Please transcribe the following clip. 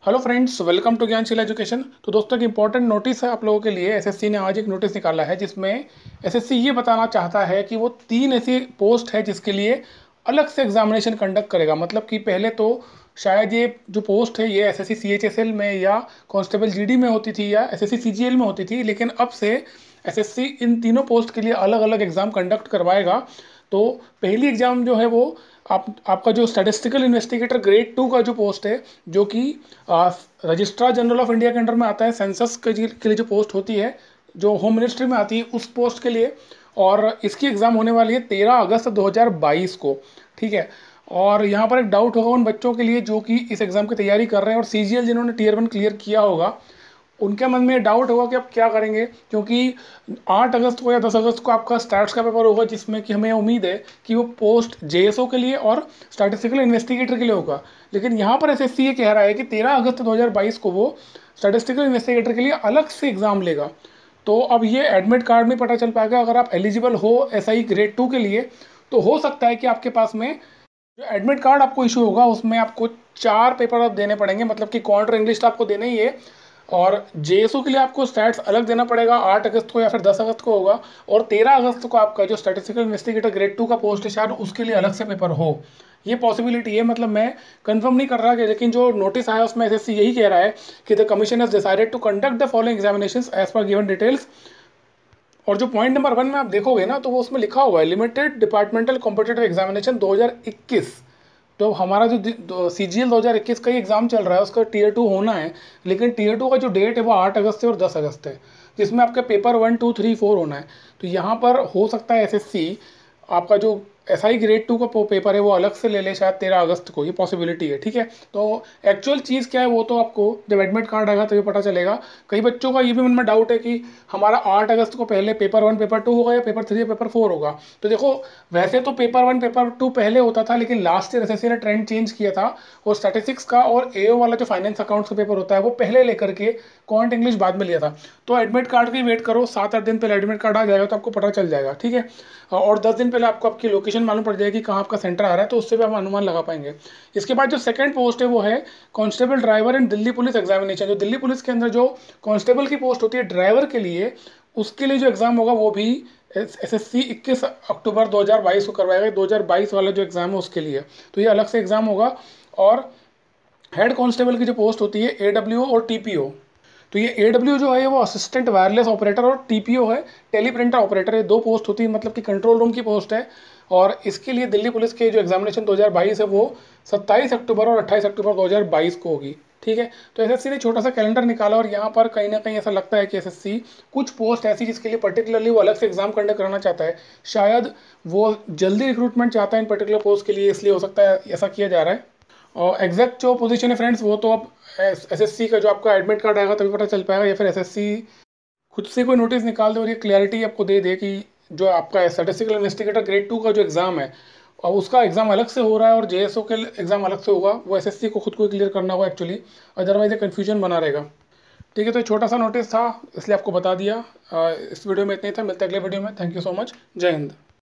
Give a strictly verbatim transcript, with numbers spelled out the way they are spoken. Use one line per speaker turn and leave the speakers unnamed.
Hello friends, welcome to Gyansheel education. तो दोस्तों, एक इंपॉर्टेंट नोटिस है आप लोगों के लिए। एसएससी ने आज एक नोटिस निकाला है जिसमें एसएससी ये बताना चाहता है कि वो तीन ऐसी पोस्ट है जिसके लिए अलग से एग्जामिनेशन कंडक्ट करेगा। मतलब कि पहले तो शायद ये जो पोस्ट है ये एसएससी सीएचएसएल में या कांस्टेबल जीडी में होती थी या एसएससी सीजीएल में होती थी, लेकिन अब से एसएससी इन तीनों पोस्ट के लिए अलग अलग एग्जाम कंडक्ट करवाएगा। तो पहली एग्जाम जो है वो आप आपका जो स्टैटिस्टिकल इन्वेस्टिगेटर ग्रेड टू का जो पोस्ट है, जो कि रजिस्ट्रार जनरल ऑफ इंडिया के अंडर में आता है, सेंसस के जी- के लिए जो पोस्ट होती है जो होम मिनिस्ट्री में आती है, उस पोस्ट के लिए। और इसकी एग्ज़ाम होने वाली है तेरह अगस्त दो हज़ार बाईस को। ठीक है। और यहाँ पर एक डाउट होगा उन बच्चों के लिए जो कि इस एग्ज़ाम की तैयारी कर रहे हैं और सीजीएल जिन्होंने टीयर वन क्लियर किया होगा, उनके मन में डाउट होगा कि आप क्या करेंगे, क्योंकि आठ अगस्त को या दस अगस्त को आपका स्टैट्स का पेपर होगा जिसमें कि हमें उम्मीद है कि वो पोस्ट जेएसओ के लिए और स्टैटिस्टिकल इन्वेस्टिगेटर के लिए होगा। लेकिन यहाँ पर एसएससी ये कह रहा है कि तेरह अगस्त दो हज़ार बाईस को वो स्टैटिस्टिकल इन्वेस्टिगेटर के लिए अलग से एग्ज़ाम लेगा। तो अब ये एडमिट कार्ड में पता चल पाएगा अगर आप एलिजिबल हो एसआई ग्रेड टू के लिए। तो हो सकता है कि आपके पास में जो एडमिट कार्ड आपको इशू होगा उसमें आपको चार पेपर आप देने पड़ेंगे, मतलब कि काउंटर इंग्लिश तो आपको देना ही है। और जेएसओ के लिए आपको स्टैट्स अलग देना पड़ेगा, आठ अगस्त को या फिर दस अगस्त को होगा। और तेरह अगस्त को आपका जो स्टैटिस्टिकल इन्वेस्टिगेटर ग्रेड टू का पोस्ट है शायद उसके लिए अलग से पेपर हो। ये पॉसिबिलिटी है, मतलब मैं कंफर्म नहीं कर रहा कि, लेकिन जो नोटिस आया उसमें एसएससी यही कह रहा है कि the commission has decided to conduct the following examinations as per given details. और जो पॉइंट नंबर वन में आप देखोगे ना, तो वो उसमें लिखा हुआ है लिमिटेड डिपार्टमेंटल कॉम्पिटिटिव एग्जामिनेशन दो हज़ार इक्कीस। तो हमारा जो सी जी एल दो हज़ार इक्कीस का ही एग्ज़ाम चल रहा है, उसका टीयर टू होना है। लेकिन टीयर टू का जो डेट है वो आठ अगस्त है और दस अगस्त है, जिसमें आपका paper one two three four होना है। तो यहाँ पर हो सकता है एसएससी आपका जो एस आई ग्रेड टू का पेपर है वो अलग से ले ले शायद तेरह अगस्त को, ये पॉसिबिलिटी है। ठीक है। तो एक्चुअल चीज़ क्या है वो तो आपको जब एडमिट कार्ड आएगा तो ये पता चलेगा। कई बच्चों का ये भी मन में डाउट है कि हमारा आठ अगस्त को पहले पेपर वन पेपर टू होगा या पेपर थ्री या पेपर फोर होगा। तो देखो, वैसे तो पेपर वन पेपर टू पहले होता था, लेकिन लास्ट ईयर एसएससी ने ट्रेंड चेंज किया था और स्टैटिस्टिक्स का और एओ वाला जो फाइनेंस अकाउंट्स का पेपर होता है वो पहले लेकर के क्वांट इंग्लिश बाद में लिया था। तो एडमिट कार्ड की वेट करो, सात आठ दिन पहले एडमिट कार्ड आ जाएगा तो आपको पता चल जाएगा। ठीक है। और दस दिन पहले आपको आपकी लोकेशन मालूम पड़ जाएगी कहाँ आपका सेंटर आ रहा है, तो उससे भी हम अनुमान लगा पाएंगे। इसके बाद जो सेकंड पोस्ट है वो है constable driver in Delhi police examination. जो दिल्ली पुलिस के अंदर जो कांस्टेबल की पोस्ट होती है ड्राइवर के लिए, उसके लिए जो एग्ज़ाम होगा वो भी एसएससी इक्कीस अक्टूबर दो हज़ार बाईस को करवाएगा। दो हज़ार बाईस वाला जो एग्ज़ाम है उसके लिए तो ये अलग से एग्ज़ाम होगा। और हेड कांस्टेबल की जो पोस्ट होती है एडब्ल्यू और टीपीओ, तो ये एडब्ल्यू जो है वो असिस्टेंट वायरलेस ऑपरेटर और टीपीओ है टेलीप्रिंटर ऑपरेटर है। दो पोस्ट होती है, मतलब कि कंट्रोल रूम की पोस्ट है। और इसके लिए दिल्ली पुलिस के जो एग्जामिनेशन दो हज़ार बाईस है वो सत्ताईस अक्टूबर और अट्ठाईस अक्टूबर दो हज़ार बाईस को होगी। ठीक है। तो एसएससी ने छोटा सा कैलेंडर निकाला और यहाँ पर कहीं ना कहीं ऐसा लगता है कि एसएससी कुछ पोस्ट ऐसी जिसके लिए पर्टिकुलरली वो अलग से एग्जाम कंडक्ट कराना चाहता है। शायद वो जल्दी रिक्रूटमेंट चाहता है इन पर्टिकुलर पोस्ट के लिए, इसलिए हो सकता है ऐसा किया जा रहा है। और एग्जैक्ट जो पोजीशन है फ्रेंड्स वो तो अब एसएससी का जो आपका एडमिट कार्ड आएगा तभी पता चल पाएगा, या फिर एसएससी खुद से कोई नोटिस निकाल दे और ये क्लैरिटी आपको दे दे कि जो आपका स्टैटिस्टिकल इन्वेस्टिगेटर ग्रेड टू का जो एग्ज़ाम है और उसका एग्ज़ाम अलग से हो रहा है और जेएसओ के एग्ज़ाम अलग से होगा, वो एसएससी को खुद को क्लियर करना होगा एक्चुअली, अदरवाइज ये कन्फ्यूजन बना रहेगा। ठीक है। तो छोटा सा नोटिस था इसलिए आपको बता दिया। इस वीडियो में इतना ही था, मिलते हैं अगले वीडियो में। Thank you so much. जय हिंद।